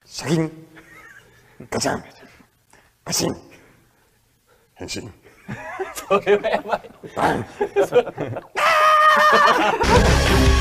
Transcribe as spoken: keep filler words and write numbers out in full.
シャキンガチャンガシン変身。 それはやばい。 バン